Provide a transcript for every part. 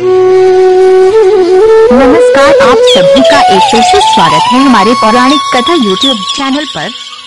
नमस्कार, आप सभी का एक फिर से स्वागत है हमारे पौराणिक कथा यूट्यूब चैनल पर।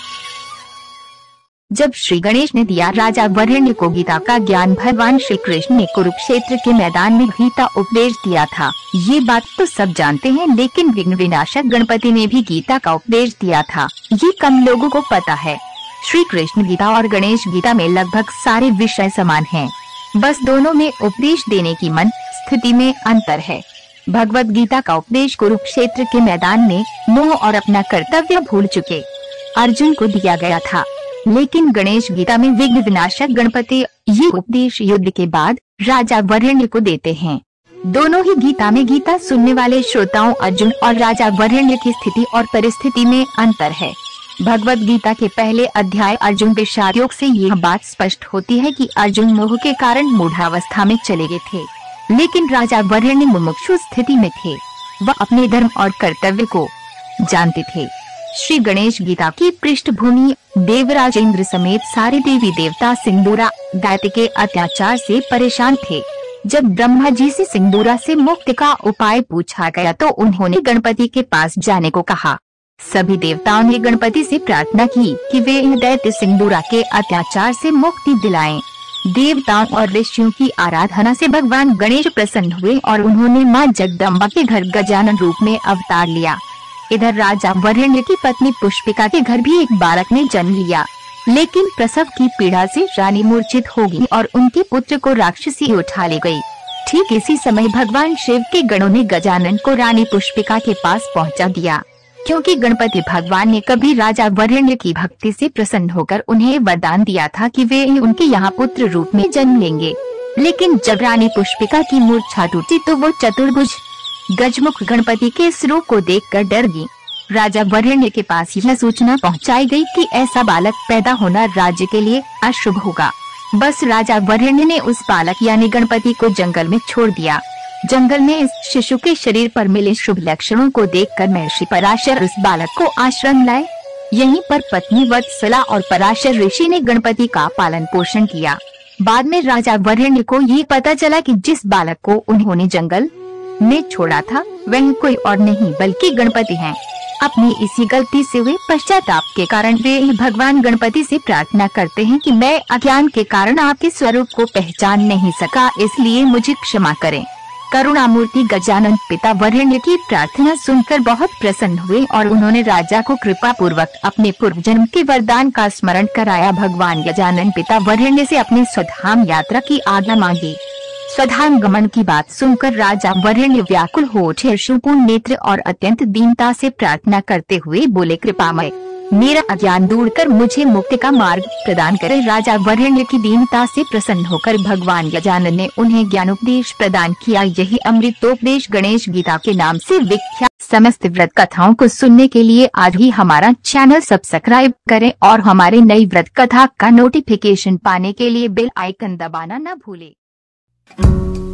जब श्री गणेश ने दिया राजा वरेण्य को गीता का ज्ञान, भगवान श्री कृष्ण ने कुरुक्षेत्र के मैदान में गीता उपदेश दिया था। ये बात तो सब जानते हैं, लेकिन विघ्न विनाशक गणपति ने भी गीता का उपदेश दिया था, ये कम लोगों को पता है। श्री कृष्ण गीता और गणेश गीता में लगभग सारे विषय समान हैं, बस दोनों में उपदेश देने की मन स्थिति में अंतर है। भगवत गीता का उपदेश कुरुक्षेत्र के मैदान में मोह और अपना कर्तव्य भूल चुके अर्जुन को दिया गया था, लेकिन गणेश गीता में विघ्न विनाशक गणपति ये उपदेश युद्ध के बाद राजा वरेण्य को देते हैं। दोनों ही गीता में गीता सुनने वाले श्रोताओं अर्जुन और राजा वरेण्य की स्थिति और परिस्थिति में अंतर है। भगवत गीता के पहले अध्याय अर्जुन विषाद योग से यह बात स्पष्ट होती है कि अर्जुन मोह के कारण मूढ़ावस्था में चले गए थे, लेकिन राजा वरेण्य मुमुक्षु स्थिति में थे। वह अपने धर्म और कर्तव्य को जानते थे। श्री गणेश गीता की पृष्ठभूमि देवराज इंद्र समेत सारे देवी देवता सिंदूरा दैत्य के अत्याचार से परेशान थे। जब ब्रह्मा जी से सिंदूरा से मुक्ति का उपाय पूछा गया तो उन्होंने गणपति के पास जाने को कहा। सभी देवताओं ने गणपति से प्रार्थना की कि वे दैत्य सिंदूरा के अत्याचार से मुक्ति दिलाएं। देवताओं और ऋषियों की आराधना से भगवान गणेश प्रसन्न हुए और उन्होंने मां जगदम्बा के घर गजानन रूप में अवतार लिया। इधर राजा वरेण्य की पत्नी पुष्पिका के घर भी एक बालक ने जन्म लिया, लेकिन प्रसव की पीड़ा से रानी मूर्छित हो गई और उनके पुत्र को राक्षसी उठा ले गई। ठीक इसी समय भगवान शिव के गणों ने गजानन को रानी पुष्पिका के पास पहुंचा दिया, क्योंकि गणपति भगवान ने कभी राजा वरेण्य की भक्ति से प्रसन्न होकर उन्हें वरदान दिया था कि वे उनके यहाँ पुत्र रूप में जन्म लेंगे। लेकिन जब रानी पुष्पिका की मूर्छा टूटी तो वो चतुर्भुज गजमुख गणपति के स्वरूप को देखकर डर गई। राजा वरेण्य के पास यह सूचना पहुंचाई गई कि ऐसा बालक पैदा होना राज्य के लिए अशुभ होगा। बस राजा वरेण्य ने उस बालक यानी गणपति को जंगल में छोड़ दिया। जंगल में इस शिशु के शरीर पर मिले शुभ लक्षणों को देखकर महर्षि पराशर उस बालक को आश्रम लाए। यहीं पर पत्नी वत्सला और पराशर ऋषि ने गणपति का पालन पोषण किया। बाद में राजा वरेण्य को ये पता चला कि जिस बालक को उन्होंने जंगल में छोड़ा था वह कोई और नहीं बल्कि गणपति हैं। अपनी इसी गलती से हुए पश्चाताप के कारण वे भगवान गणपति से प्रार्थना करते हैं कि मैं अज्ञान के कारण आपके स्वरूप को पहचान नहीं सका, इसलिए मुझे क्षमा करें। करुणामूर्ति गजानन पिता वरेण्य की प्रार्थना सुनकर बहुत प्रसन्न हुए और उन्होंने राजा को कृपा पूर्वक अपने पूर्व जन्म के वरदान का स्मरण कराया। भगवान गजानन पिता वरेण्य से अपनी स्वधाम यात्रा की आज्ञा मांगी। स्वधाम गमन की बात सुनकर राजा वरेण्य व्याकुल हो उठे, अश्रुपूर्ण नेत्र और अत्यंत दीनता से प्रार्थना करते हुए बोले, कृपामय मेरा अज्ञान दूर कर मुझे मुक्ति का मार्ग प्रदान करे। राजा वरेण्य की दीनता से प्रसन्न होकर भगवान गजानन ने उन्हें ज्ञानोपदेश प्रदान किया। यही अमृतोपदेश गणेश गीता के नाम से विख्यात। समस्त व्रत कथाओं को सुनने के लिए आज ही हमारा चैनल सब्सक्राइब करें और हमारे नई व्रत कथा का नोटिफिकेशन पाने के लिए बेल आइकन दबाना न भूलें।